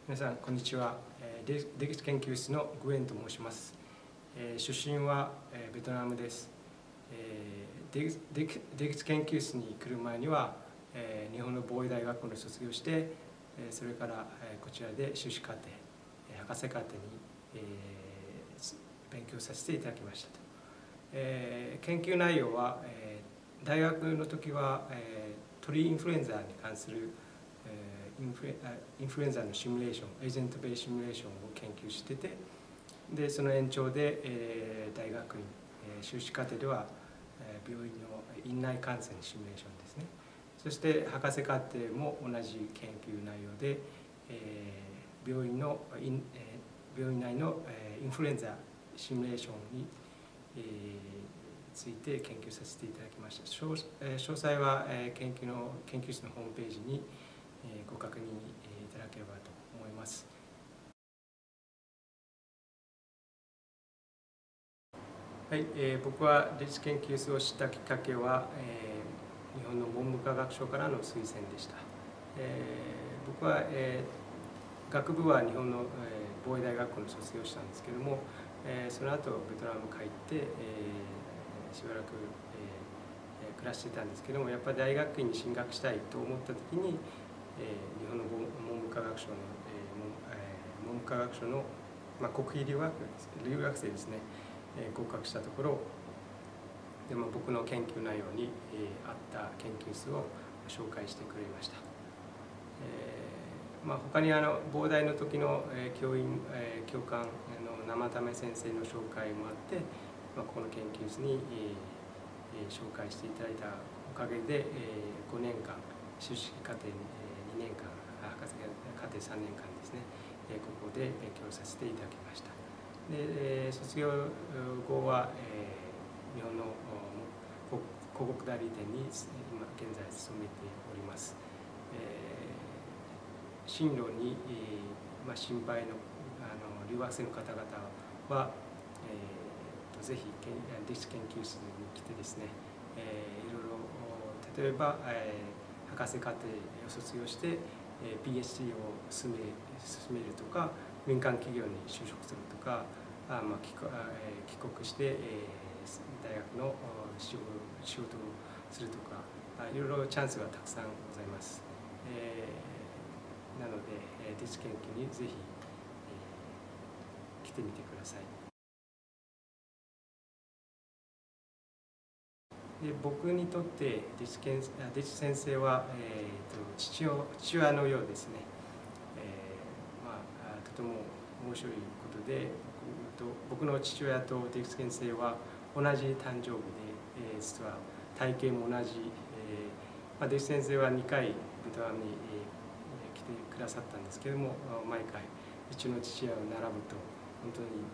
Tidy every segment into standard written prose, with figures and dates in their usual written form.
皆さんこんにちは。出口研究室のグエンと申します。出身はベトナムです。出口研究室に来る前には日本の防衛大学校を卒業して、それからこちらで修士課程、博士課程に勉強させていただきましたと。研究内容は大学の時は鳥インフルエンザに関するインフルエンザのシミュレーション、エージェントベイシミュレーションを研究してて、でその延長で大学院、修士課程では病院の院内感染シミュレーションですね。そして博士課程も同じ研究内容で病院内のインフルエンザシミュレーションについて研究させていただきました。詳細は研究室のホームページにご確認いただければと思います。はい、僕は出口研究室を知ったきっかけは、日本の文部科学省からの推薦でした。僕は、学部は日本の防衛大学校の卒業したんですけども、その後ベトナム帰って、しばらく、暮らしてたんですけども、やっぱり大学院に進学したいと思った時に日本の文部科学省の、文部科学省の、国費留学生ですね、合格したところで、僕の研究内容に合った研究室を紹介してくれました。他に膨大の時の教官の生為先生の紹介もあって、この研究室に紹介していただいたおかげで5年間修士課程に2年間博士課程3年間ですね、ここで勉強させていただきました。で卒業後は日本の広告代理店に今現在勤めております。進路に心配の留学生の方々はぜひ出口研究室に来てですね、いろいろ例えば博士課程を卒業して PhD を進めるとか、民間企業に就職するとか、帰国して大学の仕事をするとか、いろいろチャンスがたくさんございます。なので出口研究にぜひ来てみてください。で僕にとって出口先生は、父親のようですね。とても面白いことで、僕の父親と出口先生は同じ誕生日で、実は体型も同じ、出口先生は2回ベトナムに来てくださったんですけども、毎回うちの父親を並ぶと本当に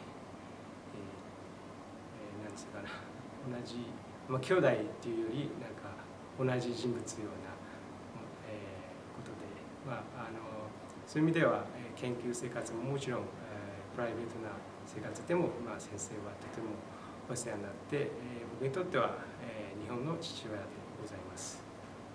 何ですかな、同じ兄弟っていうよりなんか同じ人物ようなことで、そういう意味では研究生活ももちろんプライベートな生活でも先生はとてもお世話になって、僕にとっては日本の父親でございます。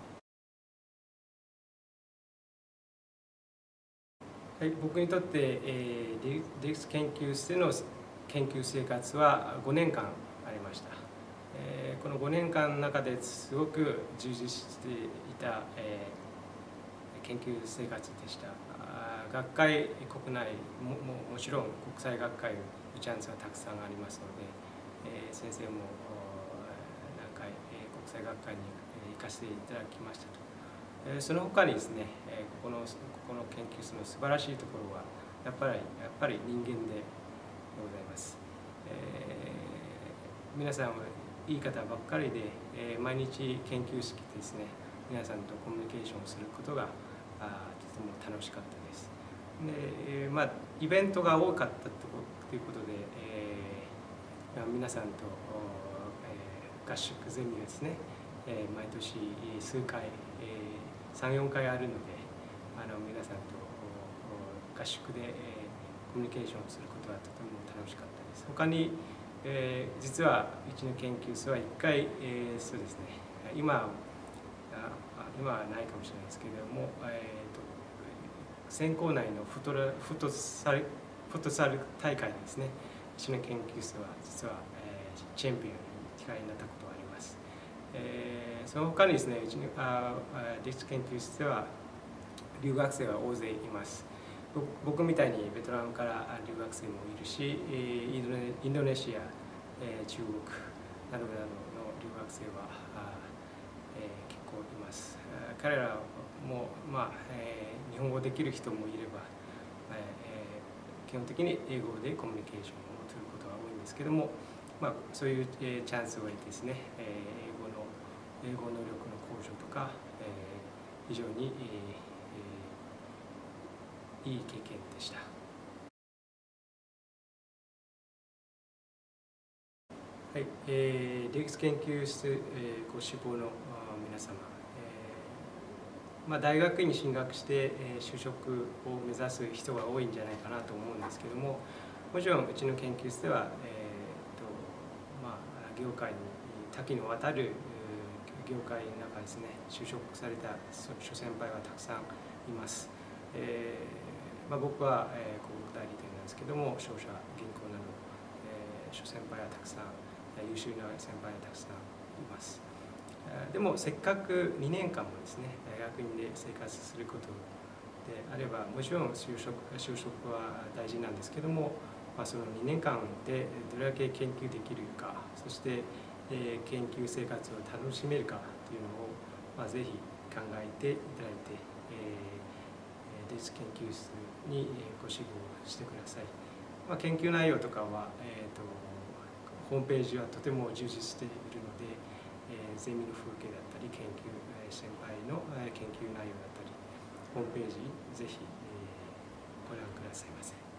はい、僕にとって出口研究室での研究生活は5年間ありました。この5年間の中ですごく充実していた研究生活でした。学会国内もちろん国際学会のチャンスがたくさんありますので、先生も何回国際学会に行かせていただきましたと。その他にですね、ここの研究室の素晴らしいところはやっぱり人間でございます。皆さんはいい方ばっかりで、毎日研究室でですね、皆さんとコミュニケーションをすることがとても楽しかったです。で、イベントが多かったということで、皆さんと合宿ゼミがですね、毎年数回、3、4回あるので、皆さんと合宿でコミュニケーションをすることはとても楽しかったです。他に実はうちの研究室は1回、そうですね、今はないかもしれないですけれども、 専攻内のフットサル大会でですね、うちの研究室は実は、チャンピオンに機会になったことがあります。その他にですね、うちのディス研究室では留学生が大勢います。僕みたいにベトナムから留学生もいるし、インドネシア、中国などの留学生は結構います。彼らも、日本語できる人もいれば、基本的に英語でコミュニケーションを取ることが多いんですけども、そういうチャンスを得てですね、英語能力の向上とか、非常にいい経験でした。はい、DX 研究室ご志望の皆様、大学院に進学して、就職を目指す人が多いんじゃないかなと思うんですけども、もちろんうちの研究室では、業界に多岐のわたる業界の中ですね、就職された諸先輩はたくさんいます。僕は、広告代理店なんですけども、商社、銀行など、諸先輩はたくさん、優秀な先輩はたくさんいます。でもせっかく2年間もですね、大学院で生活することであれば、もちろん就職は大事なんですけども、その2年間でどれだけ研究できるか、そして、研究生活を楽しめるかというのを、ぜひ考えていただいて、DX 研究室にご志望してください。研究内容とかは、ホームページはとても充実しているので、ゼミの風景だったり先輩の研究内容だったり、ホームページぜひご覧くださいませ。